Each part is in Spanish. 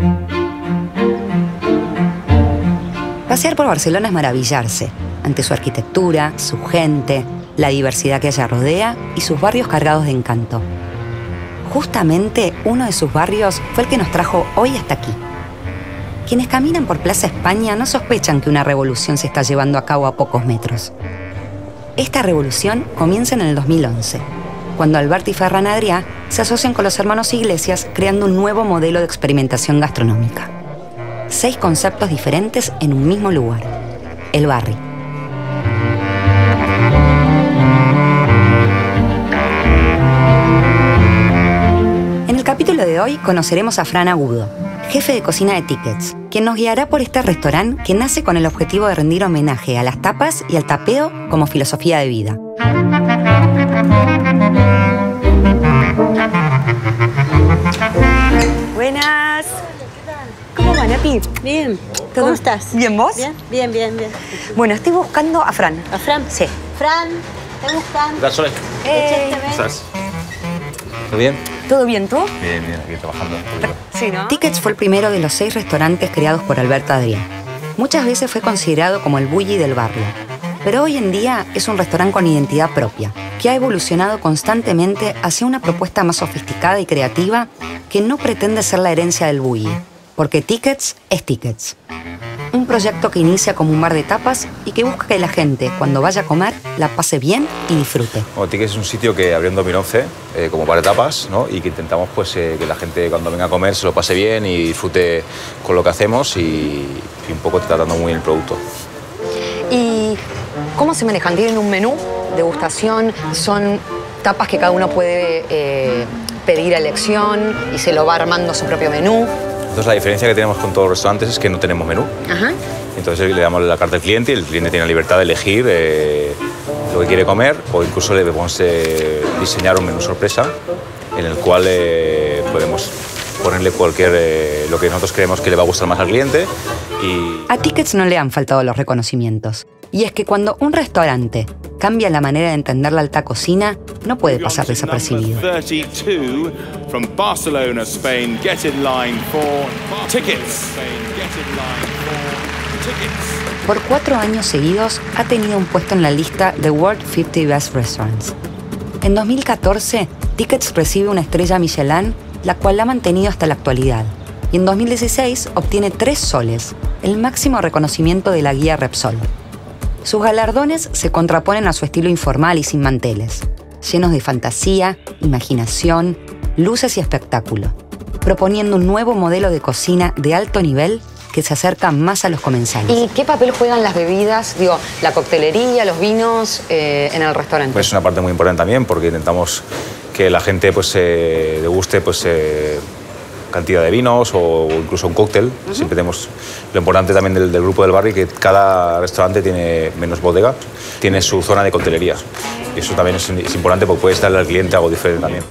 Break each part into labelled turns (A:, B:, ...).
A: Pasear por Barcelona es maravillarse ante su arquitectura, su gente, la diversidad que ella rodea y sus barrios cargados de encanto. Justamente uno de sus barrios fue el que nos trajo hoy hasta aquí. Quienes caminan por Plaza España no sospechan que una revolución se está llevando a cabo a pocos metros. Esta revolución comienza en el 2011, cuando Albert y Ferran Adrià se asocian con los hermanos Iglesias creando un nuevo modelo de experimentación gastronómica. 6 conceptos diferentes en un mismo lugar, el barri. En el capítulo de hoy conoceremos a Fran Agudo, jefe de cocina de Tickets, quien nos guiará por este restaurante que nace con el objetivo de rendir homenaje a las tapas y al tapeo como filosofía de vida. Buenas. ¿Cómo va, Nati?
B: Bien.
A: ¿Todo?
B: ¿Cómo estás?
A: ¿Bien vos?
B: Bien, bien, bien, bien.
A: Bueno, estoy buscando a Fran.
B: ¿A Fran?
A: Sí.
B: Fran, ¿te buscan?
C: ¿Qué tal, Sole?
B: ¿Cómo
C: ¿Estás? ¿Todo bien?
A: ¿Todo bien, tú?
C: Bien, bien, aquí trabajando.
A: Sí, ¿no? Tickets fue el primero de los 6 restaurantes creados por Albert Adrià. Muchas veces fue considerado como el bulli del barrio. Pero hoy en día es un restaurante con identidad propia, que ha evolucionado constantemente hacia una propuesta más sofisticada y creativa que no pretende ser la herencia del bulli, porque Tickets es Tickets. Un proyecto que inicia como un bar de tapas y que busca que la gente, cuando vaya a comer, la pase bien y disfrute.
C: Bueno, Tickets es un sitio que abrió en 2011 como bar de tapas, ¿no? Y que intentamos pues, que la gente cuando venga a comer se lo pase bien y disfrute con lo que hacemos y un poco tratando muy bien el producto.
A: ¿Y cómo se manejan? ¿Tienen un menú, degustación? ¿Son tapas que cada uno puede pedir a elección y se lo va armando su propio menú?
C: Entonces la diferencia que tenemos con todos los restaurantes es que no tenemos menú.
A: Ajá.
C: Entonces le damos la carta al cliente y el cliente tiene la libertad de elegir lo que quiere comer o incluso le podemos diseñar un menú sorpresa en el cual podemos ponerle cualquier lo que nosotros creemos que le va a gustar más al cliente.
A: A Tickets no le han faltado los reconocimientos. Y es que cuando un restaurante cambia la manera de entender la alta cocina, no puede pasar desapercibido.
D: 32 from Barcelona, Spain. Get in line for Tickets.
A: Por 4 años seguidos ha tenido un puesto en la lista de World 50 Best Restaurants. En 2014, Tickets recibe una estrella Michelin, la cual la ha mantenido hasta la actualidad. Y en 2016 obtiene 3 soles, el máximo reconocimiento de la guía Repsol. Sus galardones se contraponen a su estilo informal y sin manteles, llenos de fantasía, imaginación, luces y espectáculo, proponiendo un nuevo modelo de cocina de alto nivel que se acerca más a los comensales. ¿Y qué papel juegan las bebidas, la coctelería, los vinos en el restaurante?
C: Pues es una parte muy importante también porque intentamos que la gente pues, deguste pues, cantidad de vinos o incluso un cóctel. Siempre tenemos lo importante también del grupo del barrio, que cada restaurante tiene menos bodega, tiene su zona de coctelería. Y eso también es importante porque puedes darle al cliente algo diferente también.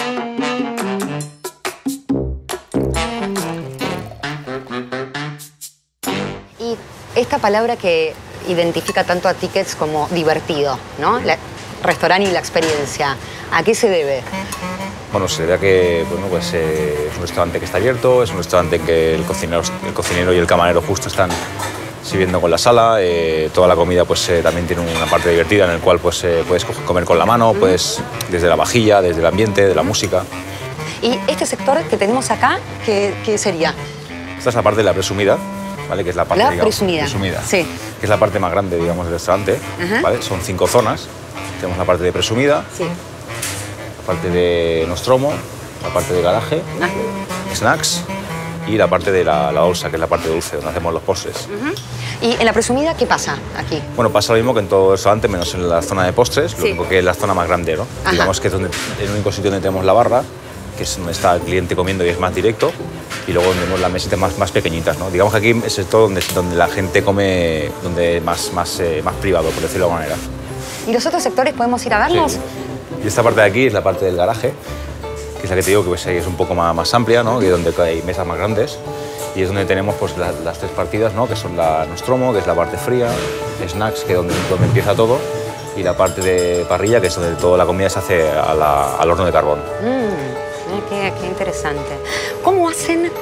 A: Y esta palabra que identifica tanto a Tickets como divertido, ¿no? Restaurante y la experiencia, ¿a qué se debe?
C: Bueno, se debe a que bueno, pues, es un restaurante que está abierto, es un restaurante en que el cocinero y el camarero justo están sirviendo con la sala. Toda la comida pues, también tiene una parte divertida en la cual pues, puedes comer con la mano, pues, desde la vajilla, desde el ambiente, de la música.
A: ¿Y este sector que tenemos acá, qué sería?
C: Esta es la parte de la presumida, ¿vale? Que es la parte,
A: presumida.
C: Sí. Que es la parte más grande, digamos, del restaurante, ¿vale? Son 5 zonas. Tenemos la parte de presumida,
A: sí,
C: la parte de nostromo, la parte de garaje, snacks y la parte de la bolsa, que es la parte dulce, donde hacemos los postres.
A: ¿Y en la presumida qué pasa aquí?
C: Bueno, pasa lo mismo que en todo el restaurante, menos en la zona de postres, lo único que es la zona más grande, ¿no? Digamos que es el único sitio donde tenemos la barra, que es donde está el cliente comiendo y es más directo, y luego tenemos las mesitas más pequeñitas, ¿no? Digamos que aquí es todo donde la gente come, donde más privado, por decirlo de alguna manera.
A: ¿Y los otros sectores podemos ir a verlos?
C: Sí. Y esta parte de aquí es la parte del garaje, que es la que te digo que pues, es un poco más amplia, ¿no? Que es donde hay mesas más grandes. Y es donde tenemos pues, las 3 partidas, ¿no? Que son la nostromo, que es la parte fría, snacks, que es donde empieza todo, y la parte de parrilla, que es donde toda la comida se hace al horno de carbón.
A: Qué interesante. ¿Cómo hacen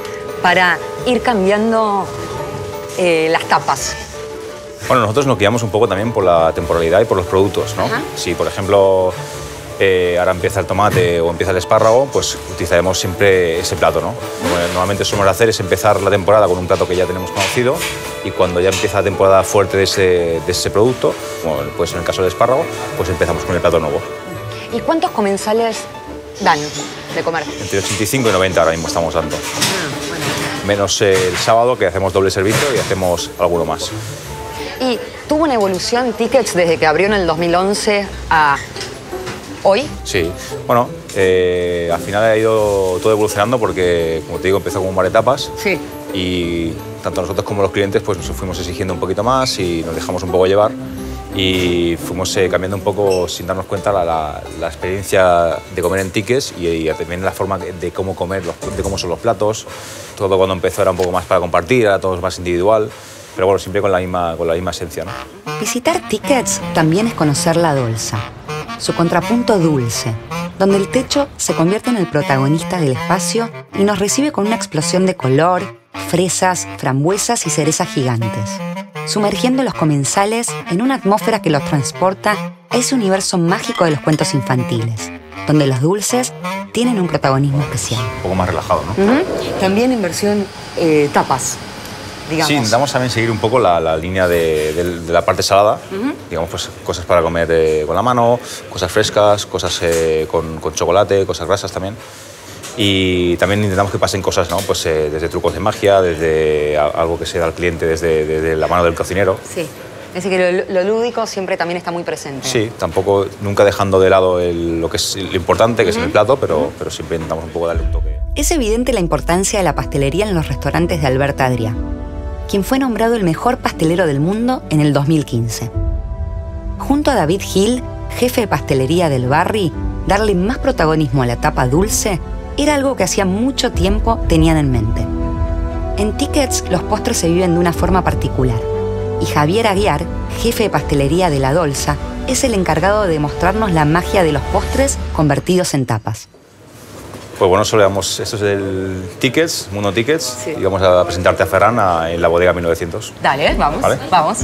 A: para ir cambiando las tapas?
C: Bueno, nosotros nos guiamos un poco también por la temporalidad y por los productos, ¿no?
A: Ajá.
C: Si, por ejemplo, ahora empieza el tomate o empieza el espárrago, pues utilizaremos siempre ese plato, ¿no? Como normalmente solemos hacer es empezar la temporada con un plato que ya tenemos conocido y cuando ya empieza la temporada fuerte de ese producto, como pues en el caso del espárrago, pues empezamos con el plato nuevo.
A: ¿Y cuántos comensales dan de comer?
C: Entre 85 y 90 ahora mismo estamos dando. Menos el sábado, que hacemos doble servicio y hacemos alguno más.
A: ¿Y tuvo una evolución Tickets desde que abrió en el 2011 a hoy?
C: Sí, bueno, al final ha ido todo evolucionando porque, como te digo, empezó como un bar de tapas.
A: Sí.
C: Y tanto nosotros como los clientes pues nos fuimos exigiendo un poquito más y nos dejamos un poco llevar y fuimos cambiando un poco sin darnos cuenta la experiencia de comer en Tickets y también la forma de cómo comer, de cómo son los platos. Todo cuando empezó era un poco más para compartir, era todo más individual, pero bueno, siempre con la misma esencia, ¿no?
A: Visitar Tickets también es conocer la Dolsa, su contrapunto dulce, donde el techo se convierte en el protagonista del espacio y nos recibe con una explosión de color, fresas, frambuesas y cerezas gigantes, sumergiendo a los comensales en una atmósfera que los transporta a ese universo mágico de los cuentos infantiles, donde los dulces tienen un protagonismo especial.
C: Un poco más relajado, ¿no?
A: También en versión tapas, digamos.
C: Sí, intentamos también seguir un poco la línea de la parte salada, digamos, pues cosas para comer con la mano, cosas frescas, cosas con chocolate, cosas grasas también. Y también intentamos que pasen cosas, ¿no? Pues desde trucos de magia, desde algo que se da al cliente desde la mano del cocinero.
A: Sí, es decir, que lo lúdico siempre también está muy presente.
C: Sí, tampoco nunca dejando de lado lo que es lo importante, que es el plato, pero siempre intentamos un poco darle un toque.
A: Es evidente la importancia de la pastelería en los restaurantes de Albert Adrià, quien fue nombrado el mejor pastelero del mundo en el 2015. Junto a David Hill, jefe de pastelería del Barri, darle más protagonismo a la tapa dulce era algo que hacía mucho tiempo tenían en mente. En Tickets los postres se viven de una forma particular y Javier Aguiar, jefe de pastelería de La Dolsa, es el encargado de demostrarnos la magia de los postres convertidos en tapas.
C: Pues bueno, esto es el Tickets, Mundo Tickets,
A: Sí.
C: y vamos a presentarte a Ferran en la bodega 1900.
A: Dale, vamos,
C: ¿Vale?
A: vamos.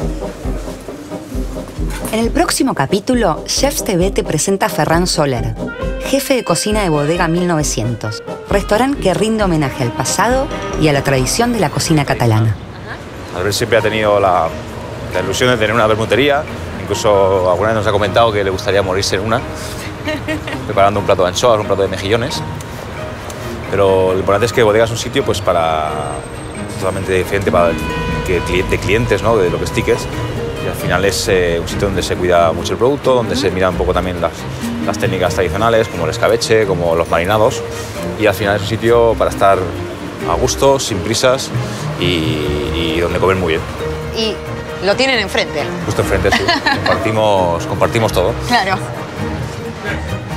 A: En el próximo capítulo, Chefs TV te presenta a Ferran Soler, jefe de cocina de Bodega 1900, restaurante que rinde homenaje al pasado y a la tradición de la cocina catalana.
C: Albert siempre ha tenido la ilusión de tener una bermutería, incluso alguna vez nos ha comentado que le gustaría morirse en una, preparando un plato de anchoas, un plato de mejillones. Pero lo importante es que Bodega es un sitio pues totalmente diferente de clientes, ¿no? De lo que es Tickets. Y al final es un sitio donde se cuida mucho el producto, donde se mira un poco también las técnicas tradicionales, como el escabeche, como los marinados. Y al final es un sitio para estar a gusto, sin prisas y donde comer muy bien.
A: Y lo tienen enfrente.
C: Justo enfrente, sí. Compartimos todo.
A: Claro.